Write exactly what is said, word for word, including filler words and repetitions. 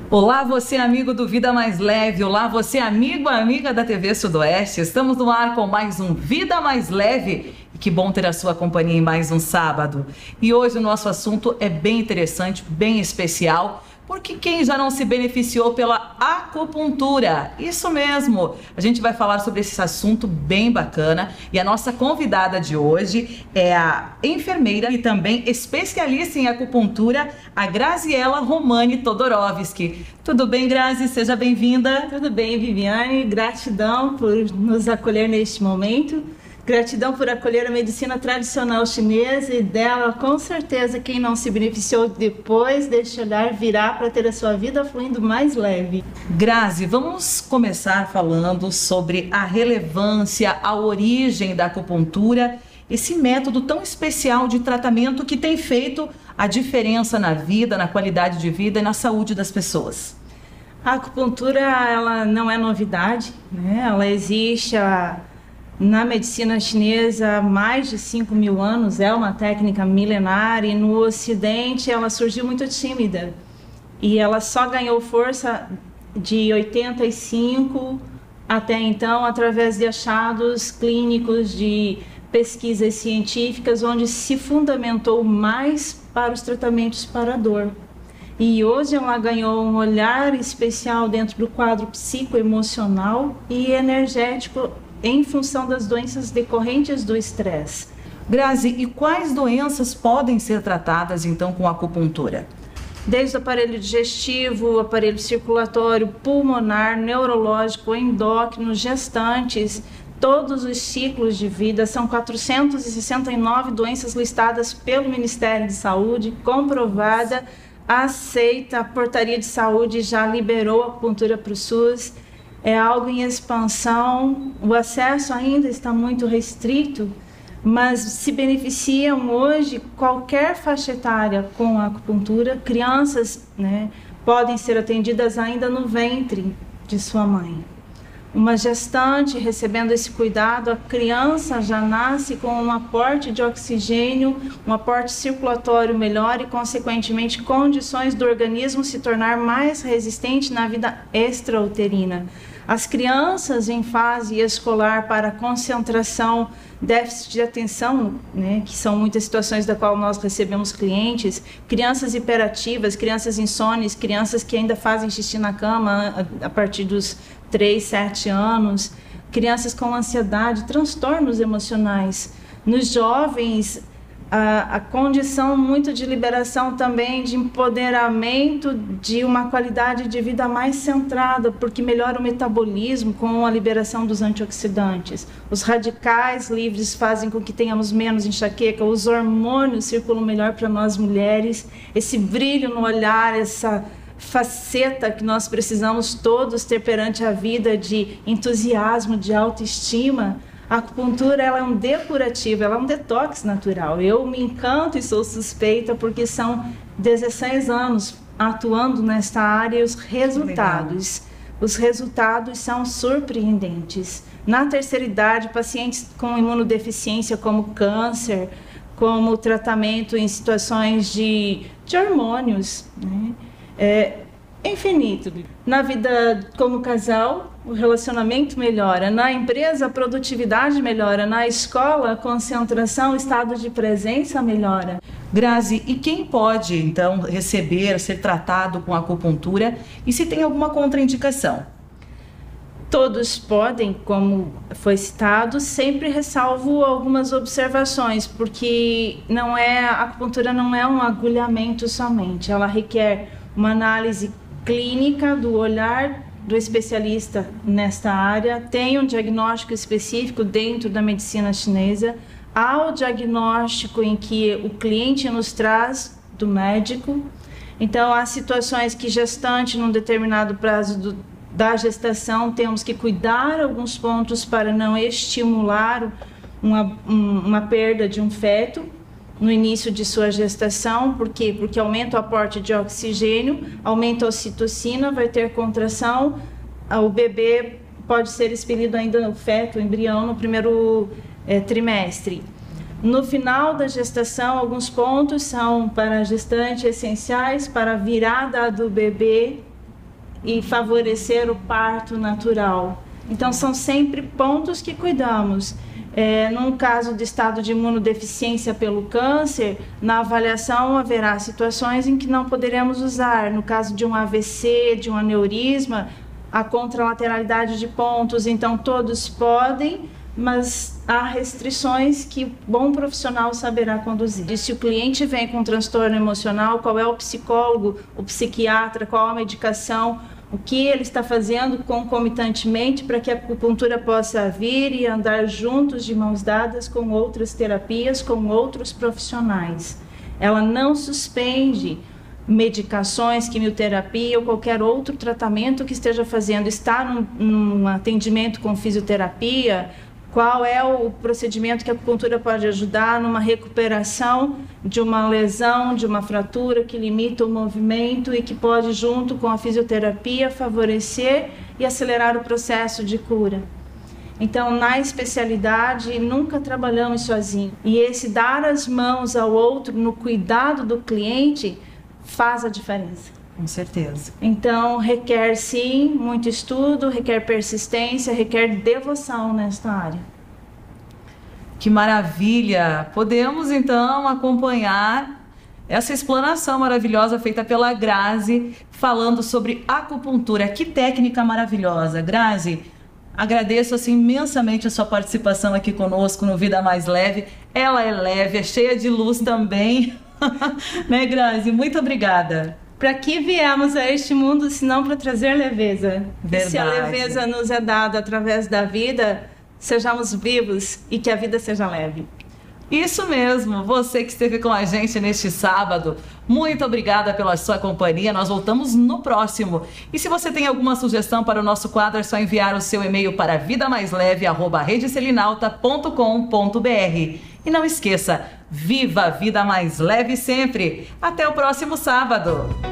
Olá, você amigo do Vida Mais Leve, olá você amigo, amiga da T V Sudoeste, estamos no ar com mais um Vida Mais Leve e que bom ter a sua companhia em mais um sábado. E hoje o nosso assunto é bem interessante, bem especial, porque quem já não se beneficiou pela acupuntura? Isso mesmo, a gente vai falar sobre esse assunto bem bacana e a nossa convidada de hoje é a enfermeira e também especialista em acupuntura, a Graziela Romani Todorovski. Tudo bem, Grazi? Seja bem-vinda. Tudo bem, Viviane. Gratidão por nos acolher neste momento. Gratidão por acolher a medicina tradicional chinesa e dela, com certeza, quem não se beneficiou depois deste olhar virá para ter a sua vida fluindo mais leve. Grazi, vamos começar falando sobre a relevância, a origem da acupuntura, esse método tão especial de tratamento que tem feito a diferença na vida, na qualidade de vida e na saúde das pessoas. A acupuntura, ela não é novidade, né? Ela existe há... na medicina chinesa há mais de cinco mil anos, é uma técnica milenar e no Ocidente ela surgiu muito tímida e ela só ganhou força de oitenta e cinco até então através de achados clínicos, de pesquisas científicas onde se fundamentou mais para os tratamentos para a dor. E hoje ela ganhou um olhar especial dentro do quadro psicoemocional e energético em função das doenças decorrentes do estresse. Grazi, e quais doenças podem ser tratadas então com acupuntura? Desde o aparelho digestivo, aparelho circulatório, pulmonar, neurológico, endócrino, gestantes, todos os ciclos de vida. São quatrocentas e sessenta e nove doenças listadas pelo Ministério de Saúde, comprovada, aceita, a portaria de saúde já liberou a acupuntura para o SUS. É algo em expansão, o acesso ainda está muito restrito, mas se beneficiam hoje qualquer faixa etária com a acupuntura. Crianças, né, podem ser atendidas ainda no ventre de sua mãe. Uma gestante recebendo esse cuidado, a criança já nasce com um aporte de oxigênio, um aporte circulatório melhor e, consequentemente, condições do organismo se tornar mais resistente na vida extrauterina. As crianças em fase escolar para concentração, déficit de atenção, né, que são muitas situações da qual nós recebemos clientes, crianças hiperativas, crianças insones, crianças que ainda fazem xixi na cama a, a partir dos três, sete anos, crianças com ansiedade, transtornos emocionais. Nos jovens, a, a condição muito de liberação também, de empoderamento, de uma qualidade de vida mais centrada, porque melhora o metabolismo com a liberação dos antioxidantes. Os radicais livres fazem com que tenhamos menos enxaqueca, os hormônios circulam melhor para nós mulheres, esse brilho no olhar, essa faceta que nós precisamos todos ter perante a vida de entusiasmo, de autoestima. A acupuntura, ela é um depurativo, ela é um detox natural. Eu me encanto e sou suspeita porque são dezesseis anos atuando nesta área e os resultados, os resultados são surpreendentes. Na terceira idade, pacientes com imunodeficiência como câncer, como tratamento em situações de, de hormônios, né? É infinito. Na vida como casal, o relacionamento melhora. Na empresa, a produtividade melhora. Na escola, a concentração, o estado de presença melhora. Grazi, e quem pode, então, receber, ser tratado com acupuntura e se tem alguma contraindicação? Todos podem, como foi citado, sempre ressalvo algumas observações, porque não é, a acupuntura não é um agulhamento somente, ela requer uma análise clínica do olhar do especialista nesta área, tem um diagnóstico específico dentro da medicina chinesa, há o diagnóstico em que o cliente nos traz do médico, então há situações que gestante num determinado prazo do, da gestação temos que cuidar alguns pontos para não estimular uma, um, uma perda de um feto no início de sua gestação. Por quê? Porque aumenta o aporte de oxigênio, aumenta a ocitocina, vai ter contração, o bebê pode ser expelido ainda, o feto, o embrião, no primeiro é, trimestre. No final da gestação, alguns pontos são para a gestante essenciais para a virada do bebê e favorecer o parto natural. Então, são sempre pontos que cuidamos. É, num caso de estado de imunodeficiência pelo câncer, na avaliação haverá situações em que não poderemos usar. No caso de um A V C, de um aneurisma, a contralateralidade de pontos, então todos podem, mas há restrições que o bom profissional saberá conduzir. E se o cliente vem com transtorno emocional, qual é o psicólogo, o psiquiatra, qual a medicação, o que ele está fazendo concomitantemente para que a acupuntura possa vir e andar juntos de mãos dadas com outras terapias, com outros profissionais. Ela não suspende medicações, quimioterapia ou qualquer outro tratamento que esteja fazendo. Está num, num atendimento com fisioterapia, qual é o procedimento que a acupuntura pode ajudar numa recuperação de uma lesão, de uma fratura que limita o movimento e que pode, junto com a fisioterapia, favorecer e acelerar o processo de cura. Então, na especialidade, nunca trabalhamos sozinhos. E esse dar as mãos ao outro no cuidado do cliente faz a diferença. Com certeza. Então, requer sim muito estudo, requer persistência, requer devoção nesta área. Que maravilha! Podemos então acompanhar essa explanação maravilhosa feita pela Grazi, falando sobre acupuntura. Que técnica maravilhosa! Grazi, agradeço assim, imensamente a sua participação aqui conosco no Vida Mais Leve. Ela é leve, é cheia de luz também. Né, Grazi? Muito obrigada. Para que viemos a este mundo se não para trazer leveza? Verdade. Se a leveza nos é dada através da vida, sejamos vivos e que a vida seja leve. Isso mesmo, você que esteve com a gente neste sábado, muito obrigada pela sua companhia, nós voltamos no próximo. E se você tem alguma sugestão para o nosso quadro, é só enviar o seu e-mail para vida mais leve arroba rede selinalta ponto com ponto br. E não esqueça, viva a vida mais leve sempre! Até o próximo sábado!